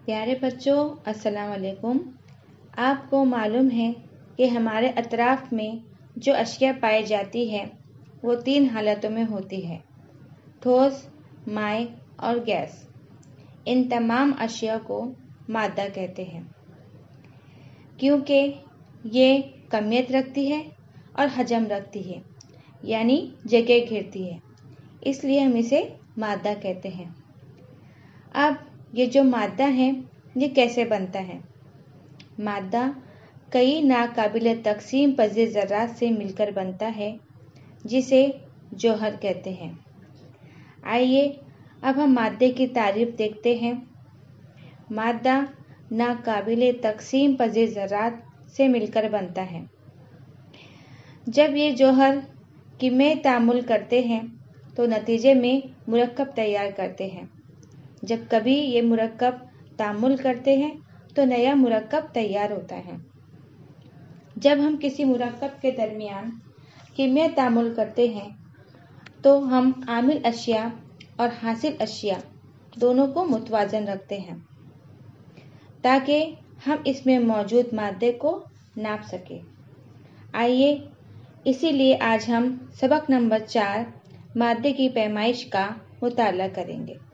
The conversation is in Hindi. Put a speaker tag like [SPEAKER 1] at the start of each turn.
[SPEAKER 1] प्यारे बच्चों, अस्सलाम वालेकुम। आपको मालूम है कि हमारे अतराफ़ में जो अशिया पाई जाती है वो 3 हालतों में होती है, ठोस, माय और गैस। इन तमाम अशिया को मादा कहते हैं क्योंकि ये कमियत रखती है और हजम रखती है, यानी जगह घेरती है, इसलिए हम इसे मादा कहते हैं। अब ये जो मादा है ये कैसे बनता है? मादा कई नाकाबिल तकसीम पज़ीर ज़र्रात से मिलकर बनता है जिसे जौहर कहते हैं। आइए अब हम मादे की तारीफ देखते हैं। मादा नाकाबिल तकसीम पज़ीर ज़र्रात से मिलकर बनता है। जब ये जौहर कीमियाई तामुल करते हैं तो नतीजे में मुरक्कब तैयार करते हैं। जब कभी ये मुरक्कब तामुल करते हैं तो नया मुरक्कब तैयार होता है। जब हम किसी मुरक्कब के दरमियान कीमियाई तामुल करते हैं तो हम आमिल अशिया और हासिल अशिया दोनों को मुतवाज़न रखते हैं ताकि हम इसमें मौजूद मादे को नाप सकें। आइए इसीलिए आज हम सबक नंबर 4 मादे की पैमाइश का मुताला करेंगे।